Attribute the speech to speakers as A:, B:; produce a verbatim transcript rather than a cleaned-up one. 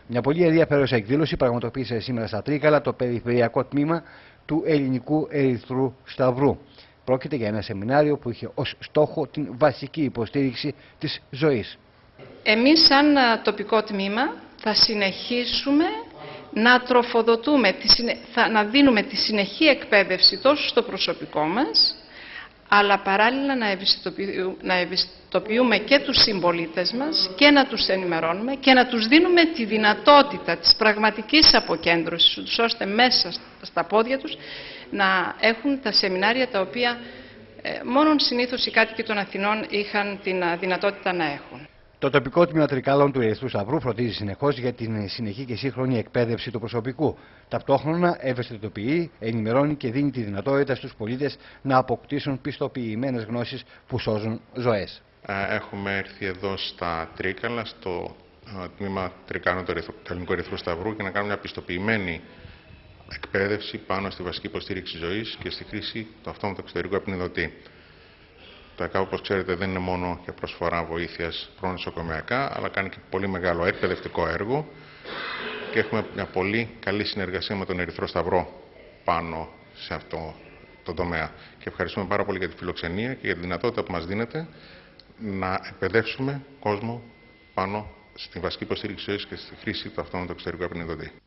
A: Μια πολύ ενδιαφέρουσα εκδήλωση πραγματοποίησε σήμερα στα Τρίκαλα το περιφερειακό τμήμα του Ελληνικού Ερυθρού Σταυρού. Πρόκειται για ένα σεμινάριο που είχε ως στόχο την βασική υποστήριξη της ζωής.
B: Εμείς σαν τοπικό τμήμα θα συνεχίσουμε να τροφοδοτούμε, θα, να δίνουμε τη συνεχή εκπαίδευση τόσο στο προσωπικό μας, αλλά παράλληλα να ευαισθητοποιούμε, να ευαισθητοποιούμε και τους συμπολίτες μας και να τους ενημερώνουμε και να τους δίνουμε τη δυνατότητα της πραγματικής αποκέντρωσης, ώστε μέσα στα πόδια τους να έχουν τα σεμινάρια τα οποία ε, μόνον συνήθως οι κάτοικοι των Αθηνών είχαν την δυνατότητα να έχουν.
A: Το τοπικό τμήμα Τρικάλων του Ερυθρού Σταυρού φροντίζει συνεχώς για την συνεχή και σύγχρονη εκπαίδευση του προσωπικού. Ταυτόχρονα ευαισθητοποιεί, ενημερώνει και δίνει τη δυνατότητα στους πολίτες να αποκτήσουν πιστοποιημένες γνώσεις που σώζουν ζωές.
C: Έχουμε έρθει εδώ στα Τρίκαλα, στο τμήμα Τρικάλων του Ελληνικού Ερυθρού Σταυρού, για να κάνουμε μια πιστοποιημένη εκπαίδευση πάνω στη βασική υποστήριξη ζωής και στη χρήση του αυτόματου εξωτερικού απεινιδωτή. Το ΕΚΑΒ, όπως ξέρετε, δεν είναι μόνο για προσφορά βοήθειας προνοσοκομιακά, αλλά κάνει και πολύ μεγάλο εκπαιδευτικό έργο και έχουμε μια πολύ καλή συνεργασία με τον Ερυθρό Σταυρό πάνω σε αυτό το τομέα. Και ευχαριστούμε πάρα πολύ για τη φιλοξενία και για τη δυνατότητα που μας δίνεται να εκπαιδεύσουμε κόσμο πάνω στη βασική υποστήριξη ζωής και στη χρήση του αυτόματου εξωτερικού απεινιδωτή.